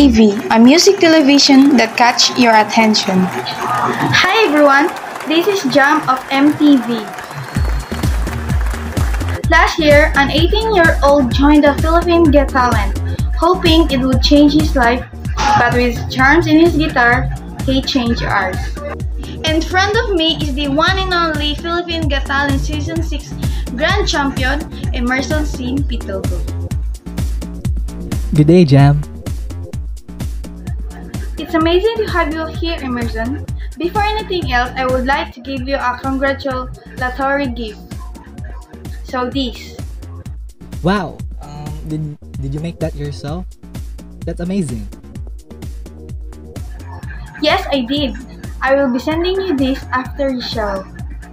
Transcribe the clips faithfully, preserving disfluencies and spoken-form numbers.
T V, a music television that catch your attention. Hi everyone, this is Jam of M T V. Last year, an eighteen-year-old joined the Philippine Got Talent, hoping it would change his life, but with charms in his guitar, he changed ours. In front of me is the one and only Philippine Got Talent Season six Grand Champion, Emerson Sin Pitogo. Good day, Jam. It's amazing to have you here, Emerson. Before anything else, I would like to give you a congratulatory gift. So this. Wow, um, did, did you make that yourself? That's amazing. Yes, I did. I will be sending you this after the show.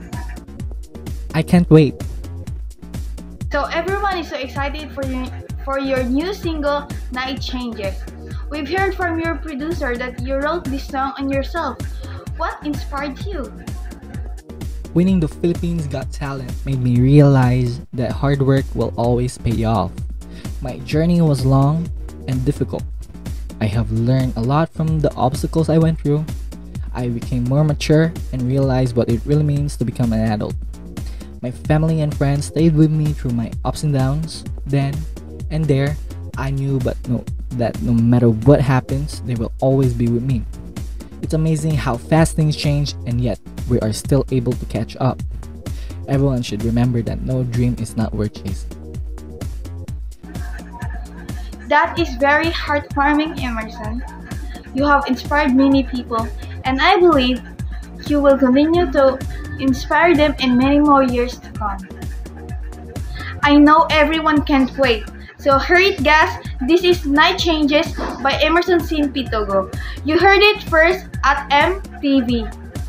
I can't wait. So everyone is so excited for your, for your new single, Night Changes. We've heard from your producer that you wrote this song on yourself. What inspired you? Winning the Philippines Got Talent made me realize that hard work will always pay off. My journey was long and difficult. I have learned a lot from the obstacles I went through. I became more mature and realized what it really means to become an adult. My family and friends stayed with me through my ups and downs. Then and there, I knew but no, that no matter what happens, they will always be with me. It's amazing how fast things change, and yet we are still able to catch up. Everyone should remember that no dream is not worth chasing. That is very heartwarming, Emerson. You have inspired many people, and I believe you will continue to inspire them in many more years to come. I know everyone can't wait, so hurry it, guys. This is Night Changes by Emerson Sin Pitogo. You heard it first at M T V.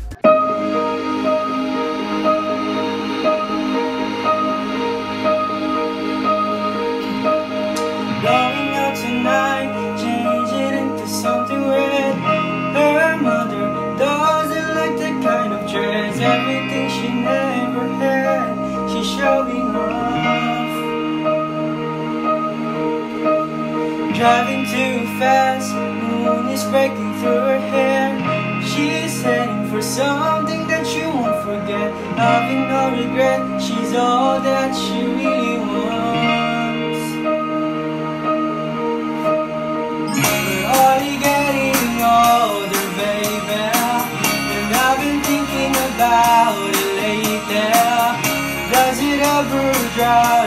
Going out tonight, change it into something red. Her mother doesn't like that kind of dress. Everything she never had, she's showing off. Driving too fast, moon is breaking through her hair. She's heading for something that you won't forget. Having no regret, she's all that she really wants. We're already getting older, baby, and I've been thinking about it lately. Does it ever drive